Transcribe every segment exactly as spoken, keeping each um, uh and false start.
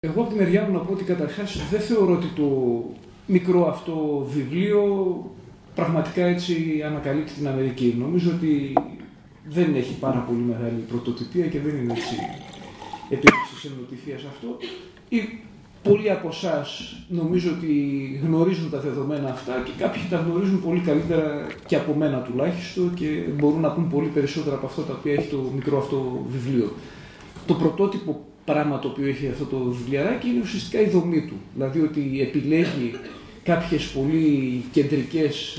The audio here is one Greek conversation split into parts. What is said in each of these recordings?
Εγώ από τη μεριά μου να πω ότι καταρχάς δεν θεωρώ ότι το μικρό αυτό βιβλίο πραγματικά έτσι ανακαλύπτει την Αμερική. Νομίζω ότι δεν έχει πάρα πολύ μεγάλη πρωτοτυπία και δεν είναι έτσι επίδειξη ενωτυφίας αυτό. Ή πολλοί από εσάς νομίζω ότι γνωρίζουν τα δεδομένα αυτά και κάποιοι τα γνωρίζουν πολύ καλύτερα και από μένα τουλάχιστον και μπορούν να πούν πολύ περισσότερα από αυτό τα οποία έχει το μικρό αυτό βιβλίο. Το πρωτότυπο πράγμα το οποίο έχει αυτό το βιβλιαράκι είναι ουσιαστικά η δομή του. Δηλαδή ότι επιλέγει κάποιες πολύ κεντρικές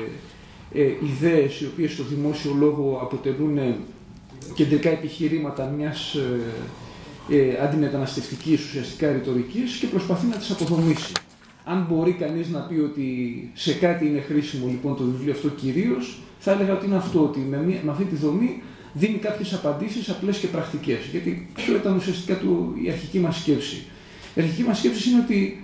ε, ε, ιδέες οι οποίες στο δημόσιο λόγο αποτελούν κεντρικά επιχειρήματα μιας ε, ε, αντιμεταναστευτικής ουσιαστικά ρητορικής και προσπαθεί να τις αποδομήσει. Αν μπορεί κανείς να πει ότι σε κάτι είναι χρήσιμο λοιπόν το βιβλίο αυτό κυρίως, θα έλεγα ότι είναι αυτό, ότι με, μια, με αυτή τη δομή δίνει κάποιες απαντήσεις απλές και πρακτικές. Γιατί ποιο ήταν ουσιαστικά το, η αρχική μας σκέψη. Η αρχική μας σκέψη είναι ότι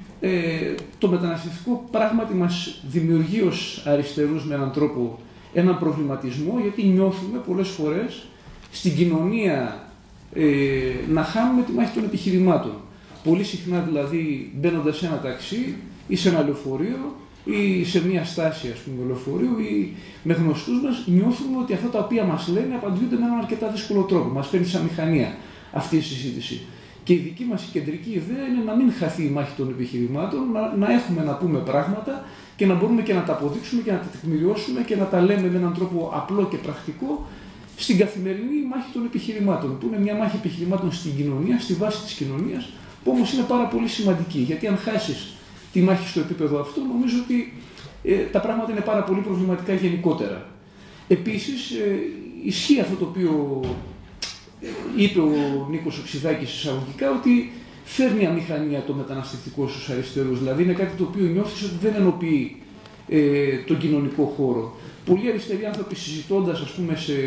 ε, το μεταναστευτικό πράγματι μας δημιουργεί ως αριστερούς με έναν τρόπο έναν προβληματισμό, γιατί νιώθουμε πολλές φορές στην κοινωνία ε, να χάνουμε τη μάχη των επιχειρημάτων. Πολύ συχνά δηλαδή μπαίνοντας σε ένα ταξί ή σε ένα λεωφορείο ή σε μια στάση ας πούμε λεωφορείου ή με γνωστούς μας, νιώθουμε ότι αυτά τα οποία μας λένε απαντιούνται με έναν αρκετά δύσκολο τρόπο. Μας παίρνει σαν μηχανία αυτή η συζήτηση. Και η δική μας κεντρική ιδέα είναι να μην χαθεί η μάχη των επιχειρημάτων, να, να έχουμε να πούμε πράγματα και να μπορούμε και να τα αποδείξουμε και να τα τεκμηριώσουμε και να τα λέμε με έναν τρόπο απλό και πρακτικό στην καθημερινή μάχη των επιχειρημάτων, που είναι μια μάχη επιχειρημάτων στην κοινωνία, στη βάση της κοινωνίας, που όμως είναι πάρα πολύ σημαντική. Γιατί αν χάσεις τη μάχη στο επίπεδο αυτό, νομίζω ότι ε, τα πράγματα είναι πάρα πολύ προβληματικά γενικότερα. Επίσης, ε, ισχύει αυτό το οποίο ε, είπε ο Νίκος Οξυδάκης εισαγωγικά, ότι φέρνει αμηχανία το μεταναστευτικό στους αριστερούς. Δηλαδή, είναι κάτι το οποίο νιώθεις ότι δεν ενοποιεί ε, τον κοινωνικό χώρο. Πολλοί αριστεροί άνθρωποι συζητώντας, ας πούμε, σε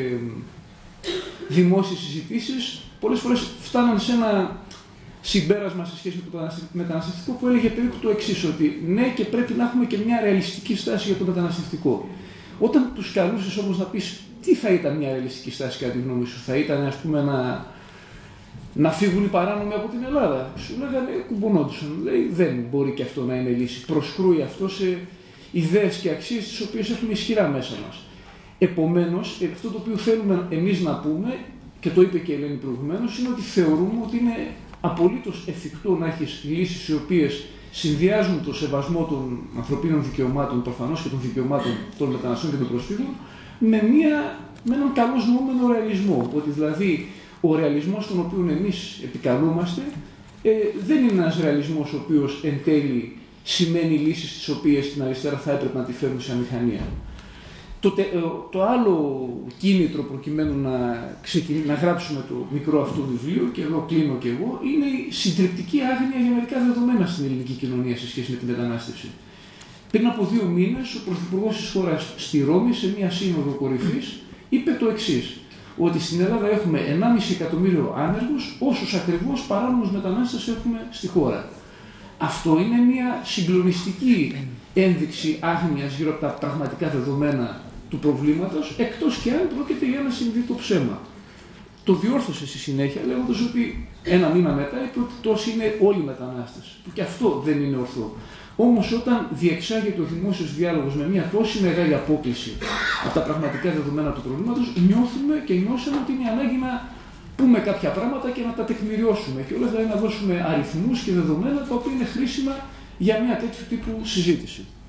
δημόσιες συζητήσεις, πολλές φορές φτάναν σε ένα συμπέρασμα σε σχέση με το μεταναστευτικό που έλεγε περίπου το εξής, ότι ναι, και πρέπει να έχουμε και μια ρεαλιστική στάση για το μεταναστευτικό. Όταν τους καλούσες όμως να πεις τι θα ήταν μια ρεαλιστική στάση κατά τη γνώμη σου, θα ήταν ας πούμε να, να φύγουν οι παράνομοι από την Ελλάδα. Σου λέγανε, κουμπονόντουσαν. Λέει, δεν μπορεί και αυτό να είναι λύση. Προσκρούει αυτό σε ιδέες και αξίες τις οποίες έχουμε ισχυρά μέσα μας. Επομένως, αυτό το οποίο θέλουμε εμείς να πούμε, και το είπε και η Ελένη προηγουμένως, είναι ότι θεωρούμε ότι είναι απολύτως εφικτό να έχεις λύσεις οι οποίες συνδυάζουν το σεβασμό των ανθρωπίνων δικαιωμάτων, προφανώς και των δικαιωμάτων των μεταναστών και των προσφύγων, με, μια, με έναν καλώς νοούμενο ρεαλισμό. Ότι δηλαδή ο ρεαλισμός τον οποίο εμείς επικαλούμαστε ε, δεν είναι ένας ρεαλισμός ο οποίος εν τέλει σημαίνει λύσεις τις οποίες στην αριστερά θα έπρεπε να τη φέρουν σε αμηχανία. Το, το άλλο κίνητρο προκειμένου να, ξεκινή, να γράψουμε το μικρό αυτό βιβλίο, και εδώ κλείνω και εγώ, είναι η συντριπτική άγνοια για μερικά δεδομένα στην ελληνική κοινωνία σε σχέση με τη μετανάστευση. Πριν από δύο μήνες, ο Πρωθυπουργός της χώρας στη Ρώμη, σε μια σύνοδο κορυφής, είπε το εξής, ότι στην Ελλάδα έχουμε ενάμιση εκατομμύριο άνεργους, όσους ακριβώς παράνομους μετανάστες έχουμε στη χώρα. Αυτό είναι μια συγκλονιστική ένδειξη άγνοιας γύρω από τα πραγματικά δεδομένα του προβλήματος, εκτός και αν πρόκειται για ένα συνειδητό ψέμα. Το διόρθωσε στη συνέχεια, λέγοντας ότι ένα μήνα μετά είπε ότι τόσοι είναι όλοι οι μετανάστες, που και αυτό δεν είναι ορθό. Όμως όταν διεξάγεται ο δημόσιος διάλογος με μια τόση μεγάλη απόκλιση από τα πραγματικά δεδομένα του προβλήματος, νιώθουμε και νιώσαμε ότι είναι ανάγκη να πούμε κάποια πράγματα και να τα τεκμηριώσουμε. Και όλα δηλαδή να δώσουμε αριθμούς και δεδομένα τα οποία είναι χρήσιμα για μια τέτοιου τύπου συζήτηση.